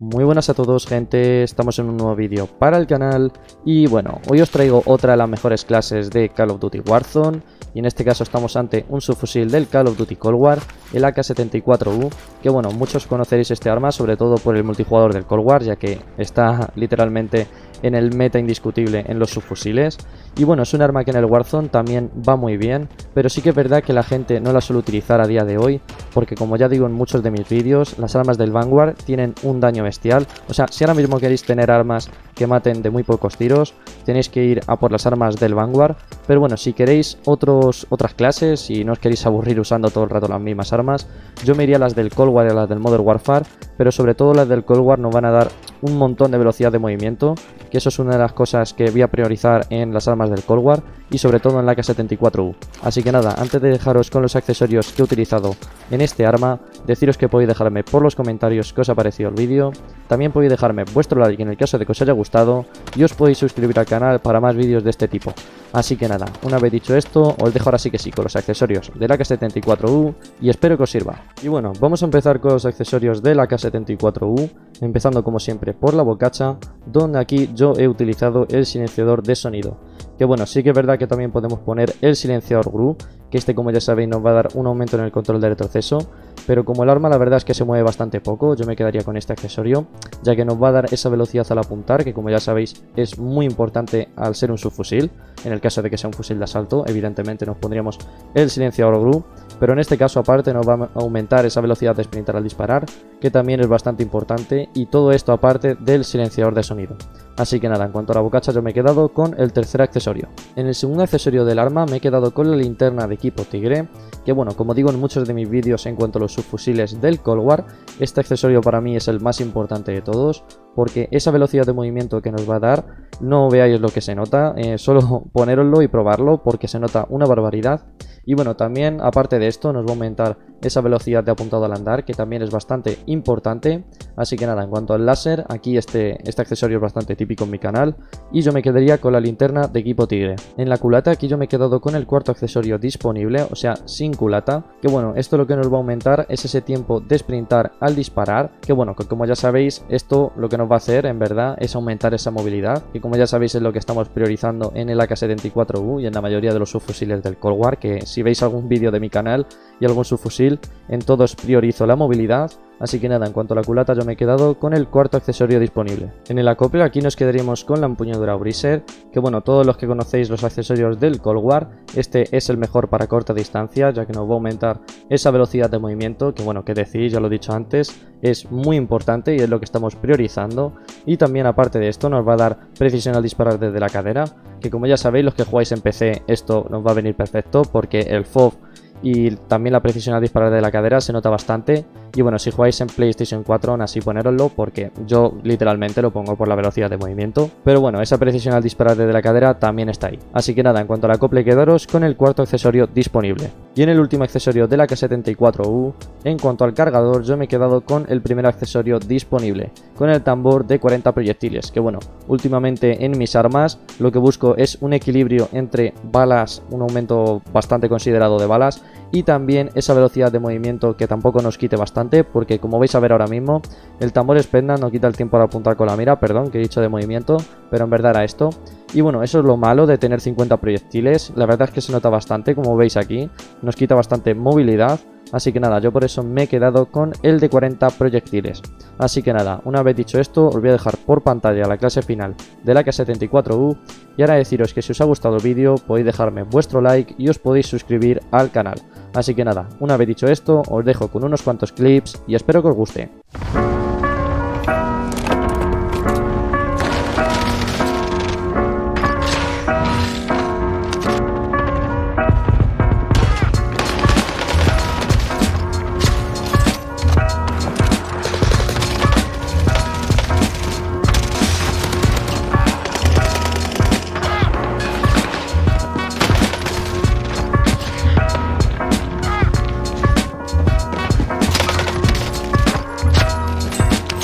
Muy buenas a todos, gente, estamos en un nuevo vídeo para el canal y bueno, hoy os traigo otra de las mejores clases de Call of Duty Warzone y en este caso estamos ante un subfusil del Call of Duty Cold War, el AK-74U, que bueno, muchos conoceréis este arma sobre todo por el multijugador del Cold War, ya que está literalmente en el meta indiscutible en los subfusiles. Y bueno, es un arma que en el Warzone también va muy bien, pero sí que es verdad que la gente no la suele utilizar a día de hoy, porque como ya digo en muchos de mis vídeos, las armas del Vanguard tienen un daño bestial. O sea, si ahora mismo queréis tener armas que maten de muy pocos tiros, tenéis que ir a por las armas del Vanguard. Pero bueno, si queréis otras clases y no os queréis aburrir usando todo el rato las mismas armas, yo me iría a las del Cold War y a las del Modern Warfare, pero sobre todo las del Cold War nos van a dar un montón de velocidad de movimiento, que eso es una de las cosas que voy a priorizar en las armas del Cold War y sobre todo en la AK-74U. Así que nada, antes de dejaros con los accesorios que he utilizado en este arma, deciros que podéis dejarme por los comentarios qué os ha parecido el vídeo, también podéis dejarme vuestro like en el caso de que os haya gustado y os podéis suscribir al canal para más vídeos de este tipo. Así que nada, una vez dicho esto, os dejo ahora sí que sí con los accesorios del AK-74U y espero que os sirva. Y bueno, vamos a empezar con los accesorios del AK-74U, empezando como siempre por la bocacha, donde aquí yo he utilizado el silenciador de sonido. Que bueno, sí que es verdad que también podemos poner el silenciador GRU, que este como ya sabéis nos va a dar un aumento en el control de retroceso, pero como el arma la verdad es que se mueve bastante poco, yo me quedaría con este accesorio, ya que nos va a dar esa velocidad al apuntar, que como ya sabéis es muy importante al ser un subfusil. En el caso de que sea un fusil de asalto, evidentemente nos pondríamos el silenciador GRU, pero en este caso aparte nos va a aumentar esa velocidad de sprintar al disparar, que también es bastante importante, y todo esto aparte del silenciador de sonido. Así que nada, en cuanto a la bocacha yo me he quedado con el tercer accesorio. En el segundo accesorio del arma me he quedado con la linterna de equipo Tigre, que bueno, como digo en muchos de mis vídeos en cuanto a los subfusiles del Cold War, este accesorio para mí es el más importante de todos, porque esa velocidad de movimiento que nos va a dar, no veáis lo que se nota, solo ponéroslo y probarlo porque se nota una barbaridad. Y bueno, también aparte de esto nos va a aumentar esa velocidad de apuntado al andar, que también es bastante importante. Así que nada, en cuanto al láser, aquí este accesorio es bastante típico en mi canal y yo me quedaría con la linterna de equipo Tigre. En la culata aquí yo me he quedado con el cuarto accesorio disponible, o sea, sin culata, que bueno, esto lo que nos va a aumentar es ese tiempo de sprintar al disparar, que bueno, que como ya sabéis, esto lo que nos va a hacer en verdad es aumentar esa movilidad, que como ya sabéis es lo que estamos priorizando en el AK-74U y en la mayoría de los subfusiles del Cold War, que si veis algún vídeo de mi canal y algún subfusil, en todos priorizo la movilidad. Así que nada, en cuanto a la culata yo me he quedado con el cuarto accesorio disponible. En el acople aquí nos quedaríamos con la empuñadura Breezer, que bueno, todos los que conocéis los accesorios del Cold War, este es el mejor para corta distancia, ya que nos va a aumentar esa velocidad de movimiento, que bueno, que decís, ya lo he dicho antes, es muy importante y es lo que estamos priorizando. Y también aparte de esto nos va a dar precisión al disparar desde la cadera, que como ya sabéis los que jugáis en PC esto nos va a venir perfecto, porque el FOV y también la precisión al disparar de la cadera se nota bastante. Y bueno, si jugáis en PlayStation 4 aún así ponéroslo, porque yo literalmente lo pongo por la velocidad de movimiento. Pero bueno, esa precisión al disparar desde la cadera también está ahí. Así que nada, en cuanto al acople quedaros con el cuarto accesorio disponible. Y en el último accesorio de la AK-74U, en cuanto al cargador yo me he quedado con el primer accesorio disponible, con el tambor de 40 proyectiles, que bueno, últimamente en mis armas lo que busco es un equilibrio entre balas, un aumento bastante considerado de balas, y también esa velocidad de movimiento que tampoco nos quite bastante, porque como vais a ver ahora mismo, el tambor Spenda no quita el tiempo al apuntar con la mira, perdón, que he dicho de movimiento, pero en verdad era esto. Y bueno, eso es lo malo de tener 50 proyectiles, la verdad es que se nota bastante, como veis aquí, nos quita bastante movilidad. Así que nada, yo por eso me he quedado con el de 40 proyectiles. Así que nada, una vez dicho esto, os voy a dejar por pantalla la clase final del AK-74U. Y ahora deciros que si os ha gustado el vídeo, podéis dejarme vuestro like y os podéis suscribir al canal. Así que nada, una vez dicho esto, os dejo con unos cuantos clips y espero que os guste.